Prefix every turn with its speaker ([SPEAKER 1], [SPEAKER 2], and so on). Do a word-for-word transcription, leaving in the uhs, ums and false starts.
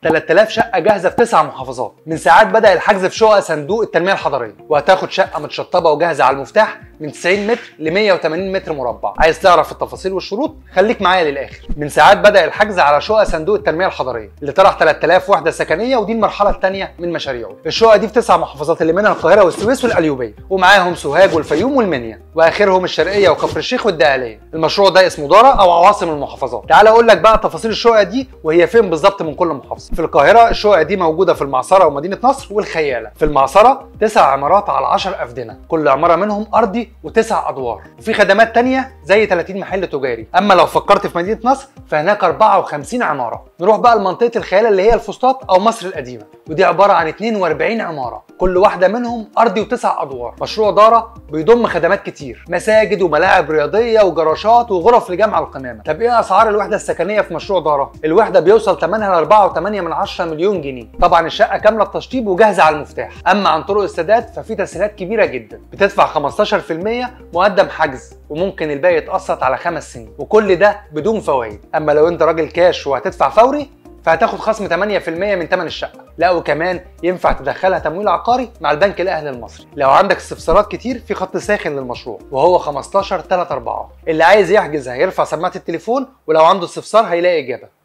[SPEAKER 1] تلات آلاف شقه جاهزه في تسع محافظات. من ساعات بدا الحجز في شقق صندوق التنميه الحضريه، وهتاخد شقه متشطبه وجاهزه على المفتاح من تسعين متر ل مية وتمانين متر مربع. عايز تعرف التفاصيل والشروط؟ خليك معايا للاخر. من ساعات بدا الحجز على شقق صندوق التنميه الحضريه اللي طرح تلات آلاف وحده سكنيه، ودي المرحله الثانيه من مشاريعه. الشقق دي في تسع محافظات اللي منها القاهره والسويس والقليوبيه، ومعاهم سوهاج والفيوم والمنيا، واخرهم الشرقيه وكفر الشيخ والدقهليه. المشروع ده اسمه دارة او عواصم المحافظات. تعال اقول لك بقى تفاصيل الشقق دي وهي فين بالظبط من كل محافظه. في القاهره الشقق دي موجوده في المعصره ومدينه نصر والخياله. في المعصره تسع عمارات على عشر افدنه، كل عماره منهم ارضي وتسع ادوار، وفي خدمات تانية زي تلاتين محل تجاري. اما لو فكرت في مدينه نصر فهناك اربعة وخمسين عماره. نروح بقى لمنطقه الخياله اللي هي الفسطاط او مصر القديمه، ودي عباره عن اتنين واربعين عماره، كل واحده منهم ارضي وتسع ادوار. مشروع دارة بيضم خدمات كتير، مساجد وملاعب رياضيه وجراشات وغرف لجمع القمامه. طب ايه اسعار الوحده السكنيه في مشروع دارة؟ الوحده بيوصل ثمنها ل اربعة وتمانية من عشرة مليون جنيه. طبعا الشقه كامله التشطيب وجاهزه على المفتاح. اما عن طرق السداد ففي تسهيلات كبيره جدا، بتدفع خمستاشر في المية مقدم حجز، وممكن الباقي يتقسط على خمس سنين، وكل ده بدون فوائد. اما لو انت راجل كاش وهتدفع فوري فهتاخد خصم تمانية في المية من ثمن الشقه. لا وكمان ينفع تدخلها تمويل عقاري مع البنك الاهلي المصري. لو عندك استفسارات كتير في خط ساخن للمشروع وهو خمستاشر تلاتة اربعة، اللي عايز يحجز هيرفع سماعه التليفون، ولو عنده استفسار هيلاقي اجابه.